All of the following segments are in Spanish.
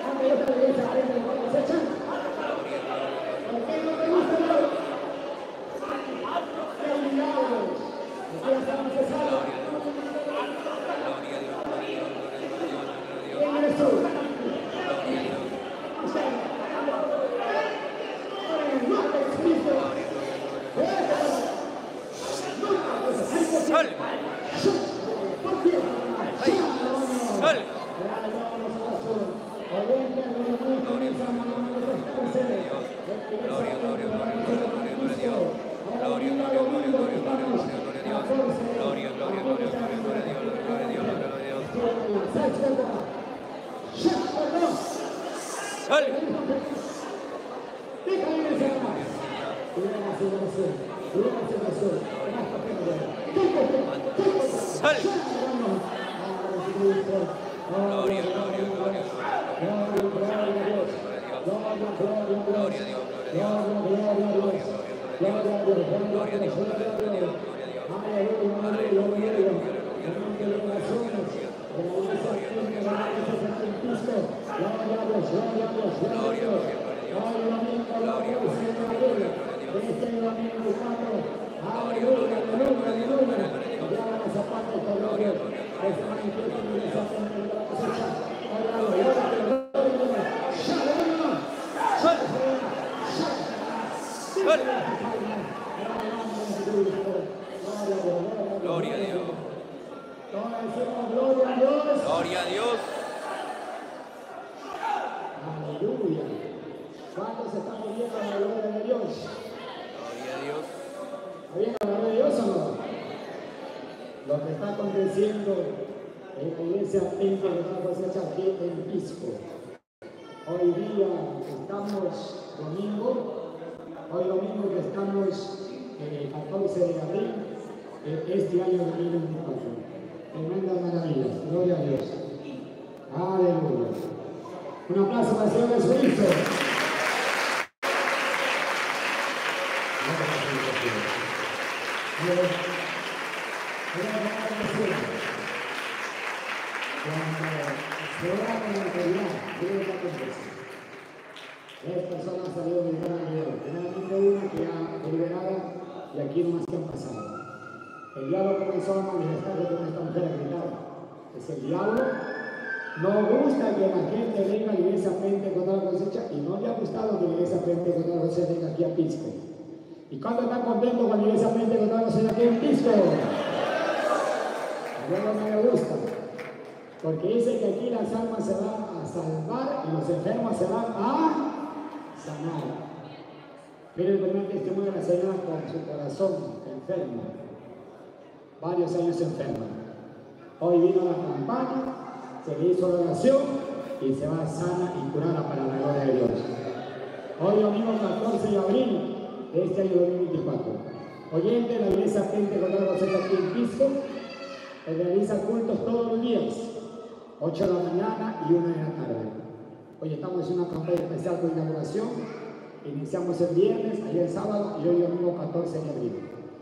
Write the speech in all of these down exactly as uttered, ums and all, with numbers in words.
Gloria a Dios. Gloria a Dios. Aleluya. ¿Cuántos están viendo la gloria de Dios? Gloria a Dios. ¿Está viendo la gloria de Dios o no? Lo que está aconteciendo en la iglesia Templo de la Cosecha aquí en Pisco. Hoy día estamos domingo, hoy domingo que estamos el catorce de abril de este año dos mil veinticuatro. Tremendas maravillas, gloria a Dios. Aleluya. Un aplauso para el Señor Jesucristo. Tres personas salieron de gran ayuda. Primeramente una que ya liberada y aquí nomás que han pasado. El diablo comenzó a manifestarse con esta mujer a gritar. Es el diablo. No gusta que la gente venga a la iglesia Pentecostal Cosecha y no le ha gustado que la iglesia Pentecostal Cosecha venga aquí a Pisco. ¿Y cuántos están contentos con la iglesia Pentecostal Cosecha aquí en Pisco? A mí no me gusta. Porque dice que aquí las almas se van a salvar y los enfermos se van a sanar. Miren el primer testimonio de la señora con su corazón enfermo. Varios años enferma. Hoy vino la campaña, se le hizo la oración y se va sana y curada para la gloria de Dios. Hoy domingo catorce de abril de este año dos mil veinticuatro. Oyente de la iglesia Pentecostal Cosecha aquí en Pisco, que realiza cultos todos los días, ocho de la mañana y una de la tarde. Hoy estamos en una campaña especial con inauguración. Iniciamos el viernes, ayer sábado y hoy domingo catorce de abril.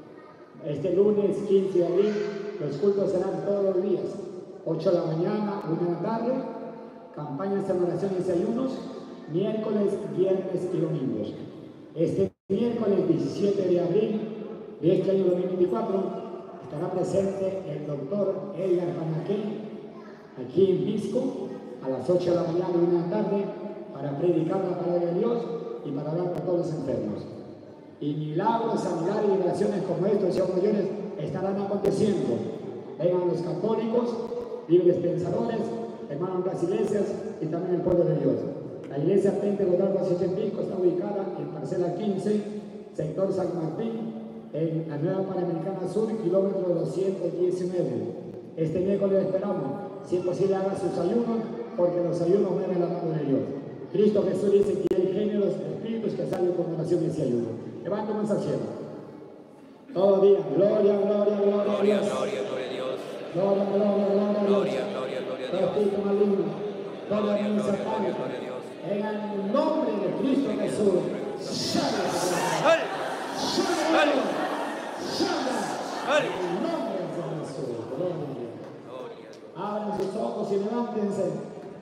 Este lunes quince de abril los cultos serán todos los días, ocho de la mañana, una de la tarde, campañas de oraciones y ayunos, miércoles, viernes y domingos. Este miércoles diecisiete de abril de este año dos mil veinticuatro estará presente el doctor Edgar Panaquén aquí en Pisco a las ocho de la mañana y una de la tarde para predicar la palabra de Dios y para hablar por todos los enfermos. Y milagros, sanidad y liberaciones como estos y mayores estarán aconteciendo. Vengan los católicos, libres pensadores, hermanos de las iglesias y también el pueblo de Dios. La iglesia Pentecostal Cosecha en Pisco está ubicada en parcela quince, sector San Martín, en la Nueva Panamericana Sur, kilómetro doscientos diecinueve. Este miércoles esperamos, si es posible haga sus ayunos, porque los ayunos mueven la mano de Dios. Cristo Jesús dice que hay géneros de espíritus que salen con oraciones y ayuno. Levantemos al cielo. Todo día, gloria, gloria, gloria, Gloria, a Dios. gloria, gloria a Dios. Gloria, gloria, gloria a Dios. Gloria, gloria, gloria a Dios. Espíritu maligno, toda Gloria, misa gloria, gloria, pánica, gloria a Dios. en el nombre de Cristo Jesús. Shala, ¡Sal! ¡Sal! shala, ¡Sal! en el nombre de Jesús. Gloria a Dios. Gloria a Dios. Abran sus ojos y levántense.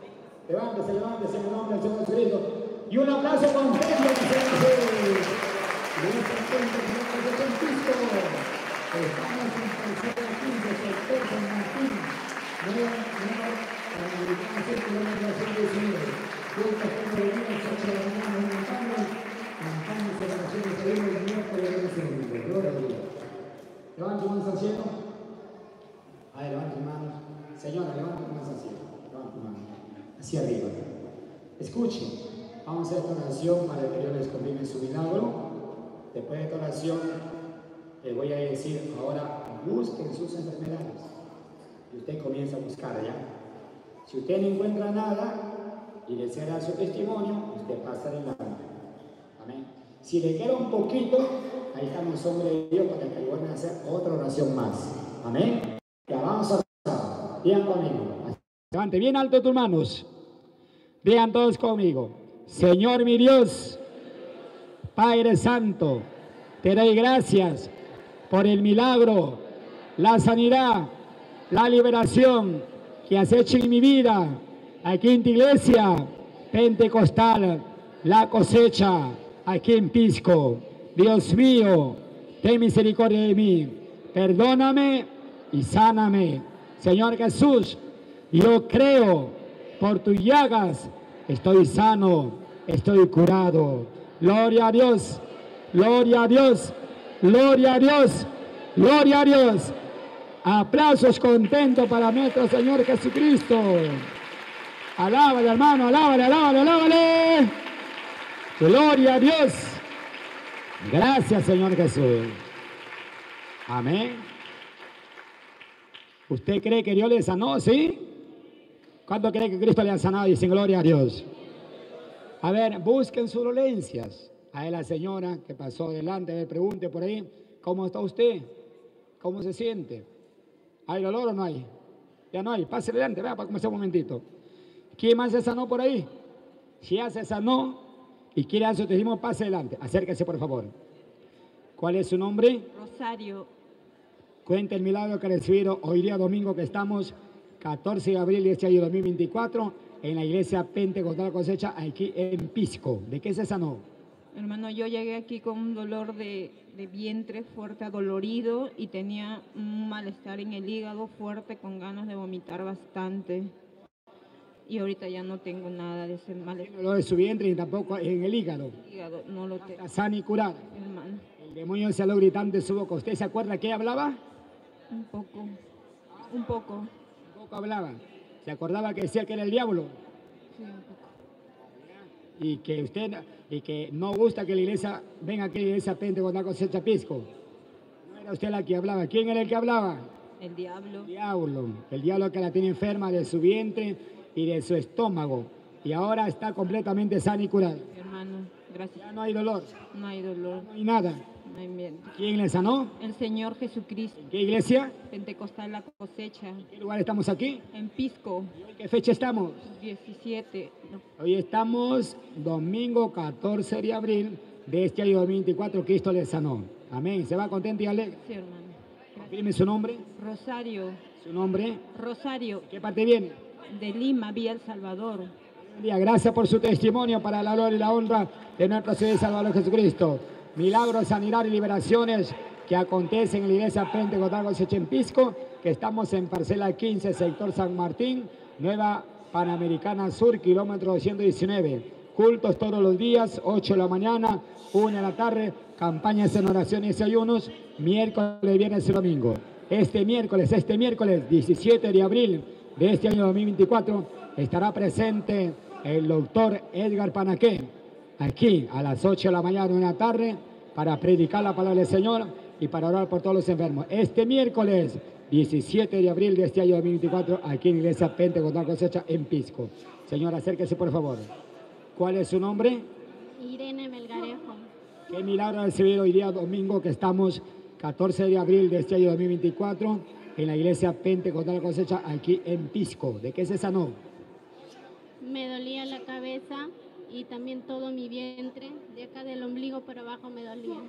Levántese, levántese en el nombre del Señor Jesucristo. Y un aplauso contento que se hace. Muy contento que se hace en Cristo. Estamos en tercera quince, sector San Martín. Nueva, nueva, Panamericana Sur, kilómetro ciento diecinueve. Juntos con el día, ocho de la mañana, un cambio. Cantando celebraciones de Dios, el miércoles de ese mundo. Gloria a Dios. Levanta tu mano al cielo. Ahí, levanta tu mano. Señora, levanta tu mano al cielo. Levanta tu mano. Hacia arriba. Escuchen, vamos a hacer esta oración para que Dios les confirme su milagro. Después de esta oración, les voy a decir ahora, busquen sus enfermedades. Y usted comienza a buscar ya. Si usted no encuentra nada y desea dar su testimonio, usted pasa adelante. Amén. Si le queda un poquito, ahí están los hombres de Dios para que vuelvan a hacer otra oración más. Amén. Ya vamos a pasar. Digan conmigo. Levante bien alto tus manos. Digan todos conmigo. Señor mi Dios, Padre Santo, te doy gracias por el milagro, la sanidad, la liberación que has hecho en mi vida, aquí en tu iglesia pentecostal, la cosecha, aquí en Pisco. Dios mío, ten misericordia de mí, perdóname y sáname. Señor Jesús, yo creo, por tus llagas estoy sano, estoy curado. Gloria a Dios, gloria a Dios, gloria a Dios, gloria a Dios. Aplausos contentos para nuestro Señor Jesucristo. Alábale, hermano, alábale, alábale, alábale. Gloria a Dios. Gracias, Señor Jesús. Amén. ¿Usted cree que Dios le sanó? ¿Sí? ¿Cuánto cree que Cristo le ha sanado? Dicen gloria a Dios. A ver, busquen sus dolencias. A la señora que pasó delante, le pregunte por ahí, ¿cómo está usted? ¿Cómo se siente? ¿Hay dolor o no hay? Ya no hay. Pase adelante, vea, para comenzar un momentito. ¿Quién más se sanó por ahí? Si ya se sanó y quiere dar su testimonio, pase adelante. Acérquese, por favor. ¿Cuál es su nombre? Rosario. Cuenta el milagro que ha recibido hoy día domingo que estamos, catorce de abril de este año dos mil veinticuatro, en la iglesia Pentecostal Cosecha, aquí en Pisco. ¿De qué se sanó? Hermano, yo llegué aquí con un dolor de, de vientre fuerte, adolorido, y tenía un malestar en el hígado fuerte, con ganas de vomitar bastante. Y ahorita ya no tengo nada de ese malestar. No de su vientre ni tampoco en el hígado. Hígado, no lo tengo. Está sana y curada. Hermano. El demonio se lo gritando de su boca. ¿Usted se acuerda que hablaba? Un poco, un poco. Un poco hablaba. ¿Se acordaba que decía que era el diablo? Sí, un poco. Y que usted, y que no gusta que la iglesia venga aquí a la iglesia Pentecostal Cosecha Pisco. No era usted la que hablaba. ¿Quién era el que hablaba? El diablo. El diablo. El diablo que la tiene enferma de su vientre y de su estómago. Y ahora está completamente sana y curada. Hermano, gracias. Ya no hay dolor. No hay dolor, No hay nada. no hay miedo. ¿Quién le sanó? El Señor Jesucristo. ¿En qué iglesia? Pentecostal La Cosecha. ¿En qué lugar estamos aquí? En Pisco. ¿En qué fecha estamos? diecisiete. No, Hoy estamos domingo catorce de abril de este año dos mil veinticuatro. Cristo le sanó. Amén. ¿Se va contento y alegre? sí, hermano. Gracias. Dime su nombre. Rosario. Su nombre. Rosario, ¿De qué parte viene? de Lima, vía El Salvador. Buen día. Gracias por su testimonio para la gloria y la honra de nuestro Señor y Salvador Jesucristo. Milagros, sanidad y liberaciones que acontecen en la iglesia Pentecostal Cosecha en Pisco, que estamos en parcela quince, sector San Martín, Nueva Panamericana Sur, kilómetro doscientos diecinueve. Cultos todos los días, ocho de la mañana, una de la tarde, campañas en oraciones y ayunos, miércoles, viernes y domingo. Este miércoles, este miércoles diecisiete de abril de este año dos mil veinticuatro, estará presente el doctor Edgar Panaqué, aquí a las ocho de la mañana, una de la tarde, para predicar la palabra del Señor y para orar por todos los enfermos. Este miércoles diecisiete de abril de este año dos mil veinticuatro, aquí en la iglesia Pentecostal Cosecha en Pisco. Señor, acérquese por favor. ¿Cuál es su nombre? Irene Melgarejo. Qué milagro ha recibido hoy día domingo que estamos catorce de abril de este año dos mil veinticuatro en la iglesia Pentecostal Cosecha aquí en Pisco. ¿De qué se sanó? Me dolía la cabeza y también todo mi vientre, de acá del ombligo para abajo me dolía.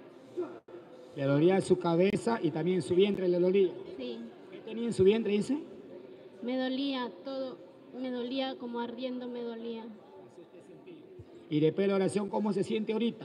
Le dolía su cabeza y también su vientre le dolía. Sí, ¿Qué tenía en su vientre, dice? me dolía todo, Me dolía como ardiendo, me dolía. Y después de la oración, ¿cómo se siente ahorita?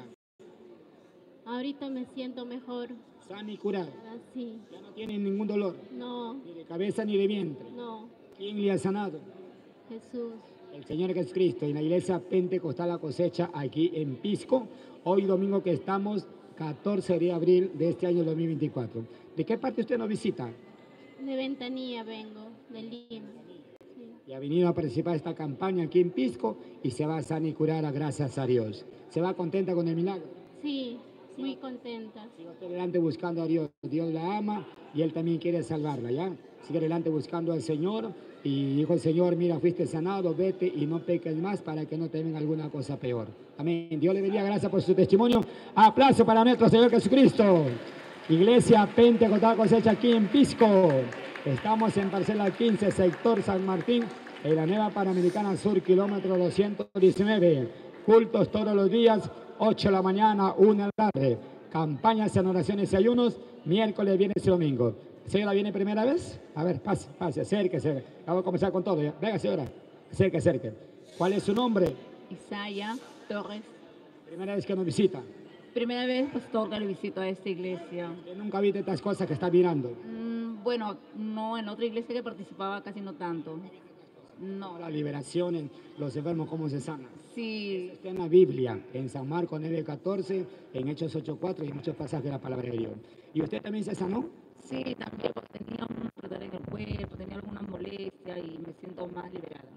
Ahorita me siento mejor. Sana y curada. Así. Ya no tiene ningún dolor, No, ni de cabeza ni de vientre. no. ¿Quién le ha sanado? Jesús. El Señor Jesucristo, en la iglesia Pentecostal La Cosecha, aquí en Pisco. Hoy domingo que estamos, catorce de abril de este año dos mil veinticuatro. ¿De qué parte usted nos visita? De Ventanilla vengo, de Lima. Sí. Y ha venido a participar de esta campaña aquí en Pisco y se va a sanar y curar, gracias a Dios. ¿Se va contenta con el milagro? Sí, muy contenta. Siga usted adelante buscando a Dios. Dios la ama y Él también quiere salvarla, ¿ya? Sigue adelante buscando al Señor. Y dijo el Señor, mira, fuiste sanado, vete y no peques más para que no te venga alguna cosa peor. Amén. Dios le bendiga, gracias por su testimonio. Aplauso para nuestro Señor Jesucristo. Iglesia Pentecostal Cosecha aquí en Pisco. Estamos en parcela quince, sector San Martín, en la nueva Panamericana Sur, kilómetro doscientos diecinueve. Cultos todos los días, ocho de la mañana, una de la tarde. Campañas en oraciones y ayunos, miércoles, viernes y domingo. ¿Señora viene primera vez? A ver, pase, pase, acérquese. Vamos a comenzar con todo. ¿Ya? Venga, señora. Acerque, acerque. ¿Cuál es su nombre? Isaya Torres. Primera vez que nos visita. Primera vez, pastor, que le visito a esta iglesia. ¿Usted nunca viste estas cosas que está mirando? Mm, bueno, no, en otra iglesia que participaba casi no tanto. No. La liberación, en los enfermos, cómo se sanan. Sí, Está en la Biblia, en San Marcos nueve catorce, en Hechos ocho cuatro y en muchos pasajes de la palabra de Dios. ¿Y usted también se sanó? sí, también porque tenía un dolor en el cuerpo, tenía alguna molestia y me siento más liberada.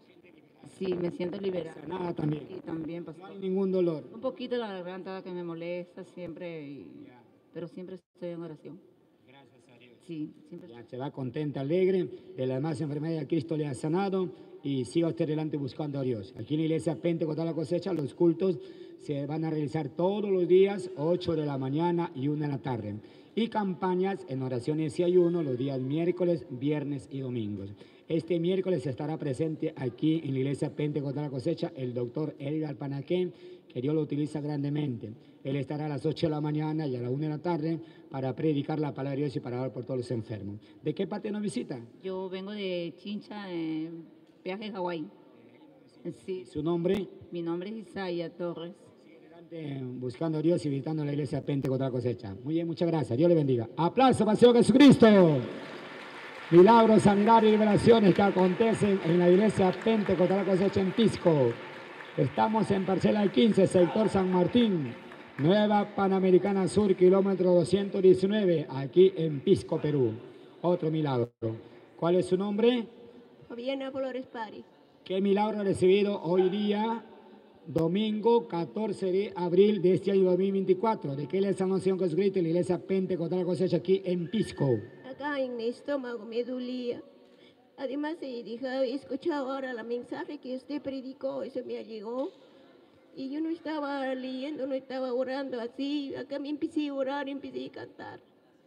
Sí, me siento liberada. Sanada también. Sí, también, No hay pastor. ningún dolor. Un poquito la garganta que me molesta siempre, y- pero siempre estoy en oración. Gracias a Dios. Sí, siempre Ya se va contenta, alegre, de las demás enfermedades Cristo le ha sanado y siga usted adelante buscando a Dios. Aquí en la iglesia Pentecostal La Cosecha los cultos se van a realizar todos los días, ocho de la mañana y una de la tarde. Y campañas en oraciones y ayuno los días miércoles, viernes y domingos. Este miércoles estará presente aquí en la iglesia Pentecostal La Cosecha el doctor Edgar Panaquén, que Dios lo utiliza grandemente. Él estará a las ocho de la mañana y a la una de la tarde para predicar la palabra de Dios y para orar por todos los enfermos. ¿De qué parte nos visita? Yo vengo de Chincha, eh, viaje a Hawái. Sí, Su nombre. mi nombre es Isaya Torres. Adelante, buscando a Dios y visitando la iglesia Pentecostal La Cosecha. Muy bien, muchas gracias. Dios le bendiga. Aplauso para el Señor Jesucristo. Milagros, sanidad y liberaciones que acontecen en la iglesia Pentecostal La Cosecha en Pisco. Estamos en parcela quince, sector San Martín, Nueva Panamericana Sur, kilómetro doscientos diecinueve, aquí en Pisco, Perú. Otro milagro. ¿Cuál es su nombre? Fabiana Flores Pari. ¿Qué milagro ha recibido hoy día, domingo catorce de abril de este año dos mil veinticuatro? ¿De qué le sanó el Señor Jesucristo en la iglesia Pentecostal La Cosecha aquí en Pisco? Acá en mi estómago me dolía. Además, eh, dije, he escuchado ahora el mensaje que usted predicó, eso me llegó. Y yo no estaba leyendo, no estaba orando así. Acá me empecé a orar, empecé a cantar.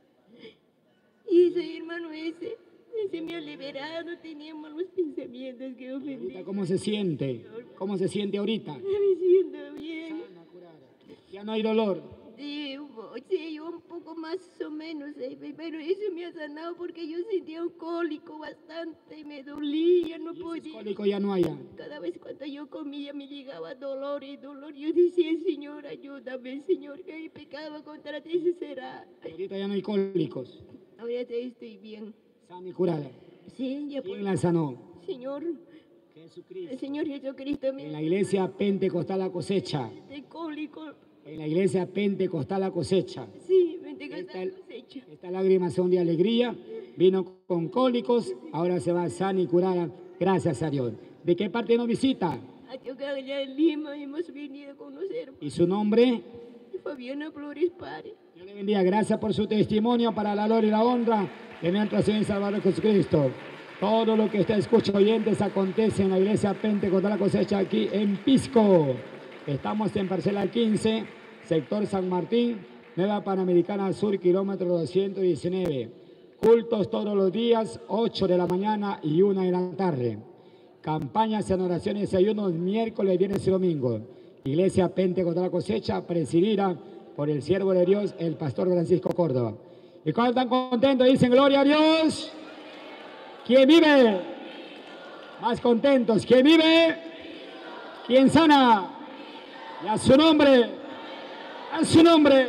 Y ese hermano ese, ese me ha liberado, tenía malos pensamientos que ofendí. ¿Ahorita cómo se siente? ¿Cómo se siente ahorita? Me siento bien. Ya no hay dolor. Sí, un po- sí, un poco más o menos, eh, pero eso me ha sanado porque yo sentía un cólico bastante, me dolía, no Y ese podía. cólico ya no hay. ya. Cada vez cuando yo comía me llegaba dolor y dolor. Yo decía, Señor, ayúdame, Señor, que he pecado contra ti, ese será. Ahorita ya no hay cólicos. Ahora ya estoy bien. Sana y curada. Sí, ya ¿Quién por la sanó? Señor, el Jesucristo. Señor Jesucristo En la me iglesia Pentecostal La Cosecha. de cólico. En la iglesia Pentecostal La Cosecha. Sí, me tengo Esta, esta cosecha. estas lágrimas son de alegría. Vino con cólicos. Ahora se va sana y curada. Gracias a Dios. ¿De qué parte nos visita? A tocar allá en Lima hemos venido a conocer ¿Y su nombre? a Fabiana Flores Pari. Dios le bendiga. Gracias por su testimonio para la gloria y la honra de nuestro Señor y Salvador Jesucristo. Todo lo que usted escucha, oyentes, acontece en la iglesia Pentecostal La Cosecha aquí en Pisco. Estamos en parcela quince, sector San Martín, Nueva Panamericana Sur, kilómetro doscientos diecinueve. Cultos todos los días, ocho de la mañana y una de la tarde. Campañas en oraciones y ayunos miércoles, viernes y domingo. Iglesia Pentecostal La Cosecha, presidida por el siervo de Dios, el pastor Francisco Córdoba. ¿Y cuando están contentos? Dicen gloria a Dios. ¿Quién vive? Más contentos. ¿Quién vive? ¿Quién sana? Y a su nombre. A su nombre.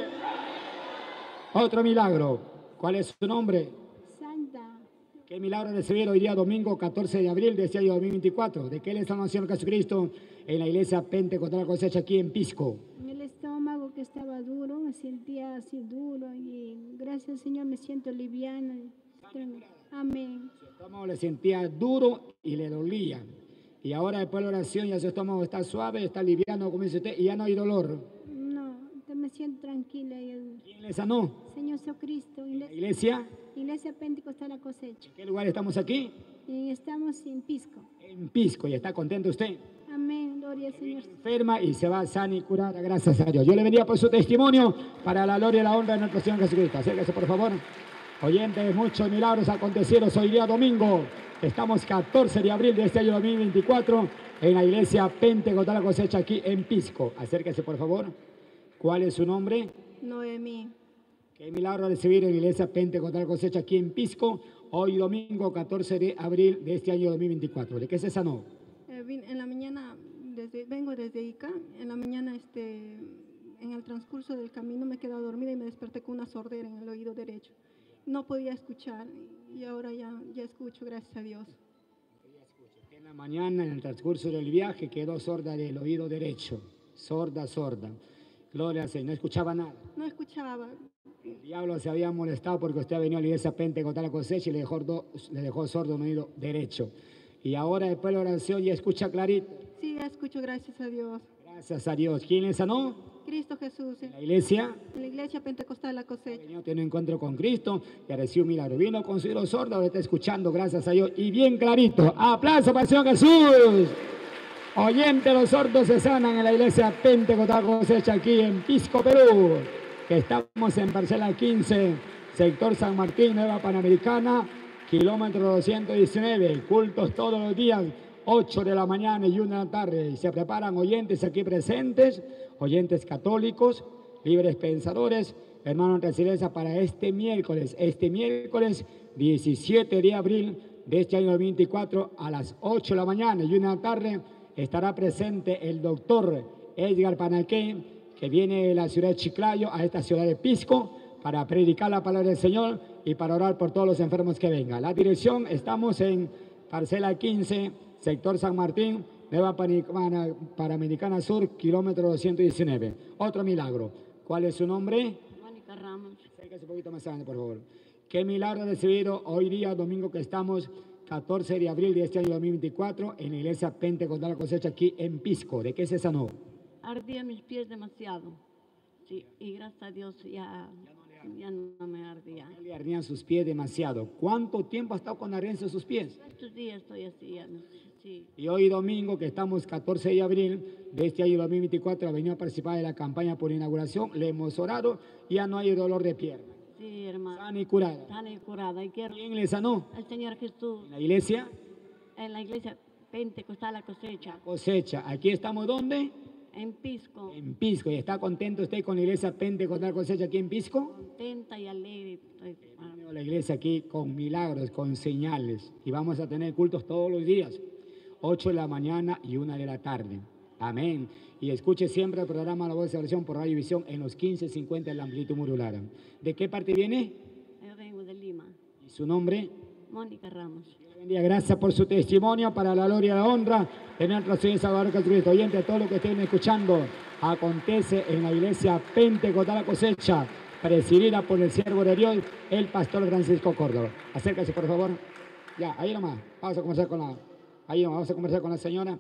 Otro milagro. ¿Cuál es su nombre? Santa. ¿Qué milagro recibir hoy día domingo catorce de abril de este año dos mil veinticuatro? ¿De qué le estamos haciendo Jesucristo en la iglesia Pentecostal Cosecha aquí en Pisco? El estómago que estaba duro, me sentía así duro y gracias Señor me siento liviana. Amén. Su estómago le sentía duro y le dolía. Y ahora después de la oración ya su estómago está suave, está liviano, como dice usted, y ya no hay dolor. No, me siento tranquila. Y ¿Quién le sanó? Señor Jesucristo. ¿La iglesia? Iglesia Pentecostal La Cosecha. ¿En qué lugar estamos aquí? Y estamos en Pisco. En Pisco. ¿Y está contento usted? Amén, gloria al Señor. Enferma y se va sana y curada, gracias a Dios. Yo le bendiga por su testimonio para la gloria y la honra de nuestro Señor Jesucristo. Acérquese, por favor. Oyentes, muchos milagros acontecieron hoy día domingo. Estamos catorce de abril de este año dos mil veinticuatro en la iglesia Pentecostal La Cosecha aquí en Pisco. Acérquese, por favor. ¿Cuál es su nombre? Noemí. Qué milagro recibir en la iglesia Pentecostal Cosecha aquí en Pisco, hoy domingo catorce de abril de este año dos mil veinticuatro. ¿De qué se sanó? Eh, vin- en la mañana, desde, vengo desde Ica, en la mañana, este, en el transcurso del camino me he quedado dormida y me desperté con una sordera en el oído derecho. No podía escuchar y ahora ya, ya escucho, gracias a Dios. En la mañana, en el transcurso del viaje, quedó sorda del oído derecho. Sorda, sorda. Gloria al Señor. No escuchaba nada. No escuchaba. El diablo se había molestado porque usted ha venido a la iglesia Pentecostal La Cosecha y le dejó, do- le dejó sordo un oído derecho. Y ahora, después de la oración, ya escucha clarito. Sí, ya escucho, gracias a Dios. Gracias a Dios. ¿Quién le sanó? Cristo Jesús, en La iglesia. la iglesia Pentecostal La Cosecha. Venido, tiene un encuentro con Cristo y ha recibido un milagro. Vino con su oído sordo, ahora está escuchando, gracias a Dios, y bien clarito. Aplauso para el Señor Jesús. Oyente, los sordos se sanan en la iglesia Pentecostal Cosecha aquí en Pisco, Perú. Que estamos en parcela quince, sector San Martín, Nueva Panamericana, kilómetro doscientos diecinueve. Cultos todos los días, ocho de la mañana y una de la tarde. Y se preparan oyentes aquí presentes, oyentes católicos, libres pensadores, hermanos en residencia para este miércoles, este miércoles diecisiete de abril de este año dos mil veinticuatro a las ocho de la mañana y una de la tarde estará presente el doctor Edgar Panaqué, que viene de la ciudad de Chiclayo a esta ciudad de Pisco para predicar la palabra del Señor y para orar por todos los enfermos que vengan. La dirección, estamos en parcela quince, sector San Martín, Nueva Panamericana, Panamericana Sur, kilómetro doscientos diecinueve. Otro milagro. ¿Cuál es su nombre? Mónica Ramos. Acérquese un poquito más adelante, por favor. ¿Qué milagro ha recibido hoy día, domingo que estamos, catorce de abril de este año dos mil veinticuatro, en la iglesia Pentecostal La Cosecha aquí en Pisco? ¿De qué se sanó? Ardía mis pies demasiado. Sí, y gracias a Dios ya, ya no me ardía. Le ardían sus pies demasiado. ¿Cuánto tiempo ha estado con arrencia en sus pies? Estos días estoy así, ya no sé, sí. Y hoy domingo, que estamos catorce de abril de este año dos mil veinticuatro, ha venido a participar de la campaña por inauguración. Le hemos orado y ya no hay dolor de pierna. Sí, hermano. Sana y curada. Sana y curada. Y quiero ¿Quién le sanó? al Señor Jesús ¿En la iglesia? en la iglesia Pentecostal La Cosecha, Cosecha. ¿Aquí estamos dónde? en Pisco. En Pisco. ¿Y está contento usted con la iglesia Pentecostal Cosecha aquí en Pisco? Contenta y alegre. Estoy, hermano. La iglesia aquí con milagros, con señales. Y vamos a tener cultos todos los días. ocho de la mañana y una de la tarde. Amén. Y escuche siempre el programa La Voz de Oración por Radio Visión en los quince cincuenta de la amplitud modular. ¿De qué parte viene? Yo vengo de Lima. ¿Y su nombre? Mónica Ramos. Bendiga, gracias por su testimonio para la gloria y la honra de nuestro Señor y Salvador Jesucristo. Oyente, todo lo que estén escuchando acontece en la iglesia Pentecostal La Cosecha, presidida por el siervo de Dios, el pastor Francisco Córdoba. Acérquese, por favor. Ya, ahí nomás. Vamos a conversar con la, ahí nomás, vamos a conversar con la señora.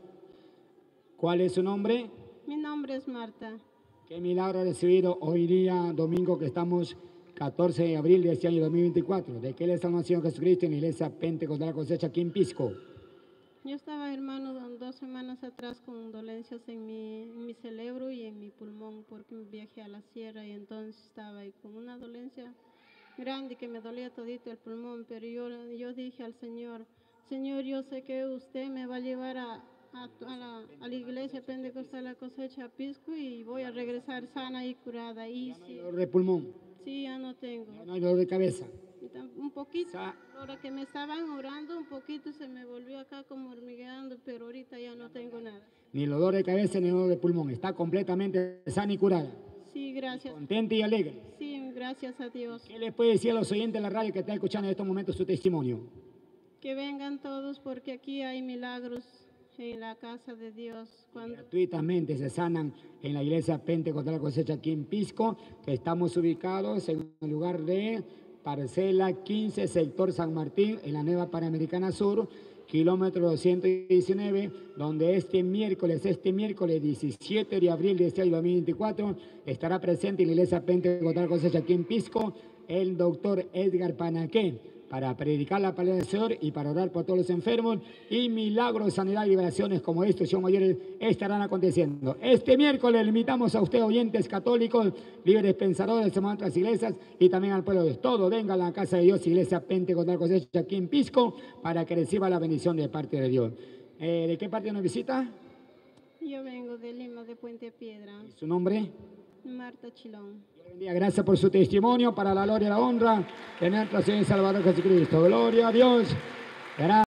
¿Cuál es su nombre? Mi nombre es Marta. ¿Qué milagro ha recibido hoy día, domingo, que estamos catorce de abril de este año dos mil veinticuatro? ¿De qué le está al Señor Jesucristo en la iglesia Pentecostal La Cosecha aquí en Pisco? Yo estaba, hermano, do- dos semanas atrás con dolencias en mi, en mi cerebro y en mi pulmón porque me viajé a la sierra y entonces estaba ahí con una dolencia grande que me dolía todito el pulmón, pero yo, yo dije al Señor, Señor, yo sé que usted me va a llevar a, a, a la, a la iglesia Pentecostal La Cosecha a Pisco y voy a regresar sana y curada. Y No hay sí, dolor de pulmón, sí, ya no tengo. no hay dolor de cabeza. tam- un poquito, Sa- ahora que me estaban orando, un poquito se me volvió acá como hormigueando, pero ahorita ya no tengo nada. Ni el dolor de cabeza ni el dolor de pulmón. Está completamente sana y curada. Sí, gracias. Contenta y alegre. Sí, gracias a Dios. ¿Qué le puede decir a los oyentes de la radio que están escuchando en estos momentos su testimonio? Que vengan todos porque aquí hay milagros en la casa de Dios. Cuando Gratuitamente se sanan en la iglesia Pentecostal Cosecha aquí en Pisco, que estamos ubicados en el lugar de Parcela quince, sector San Martín, en la Nueva Panamericana Sur, kilómetro doscientos diecinueve, donde este miércoles, este miércoles diecisiete de abril de este año dos mil veinticuatro, estará presente en la iglesia Pentecostal Cosecha aquí en Pisco el doctor Edgar Panaqué, para predicar la palabra del Señor y para orar por todos los enfermos, y milagros, sanidad y liberaciones como estos son mayores estarán aconteciendo. Este miércoles le invitamos a ustedes, oyentes católicos, líderes pensadores de otras iglesias y también al pueblo de Dios. Todo venga a la casa de Dios, iglesia Pentecostal Cosecha aquí en Pisco, para que reciba la bendición de parte de Dios. Eh, ¿De qué parte nos visita? yo vengo de Lima, de Puente Piedra, ¿Su nombre? Marta Chilón. Gracias por su testimonio, para la gloria y la honra de nuestro Señor y Salvador Jesucristo. Gloria a Dios. Gracias.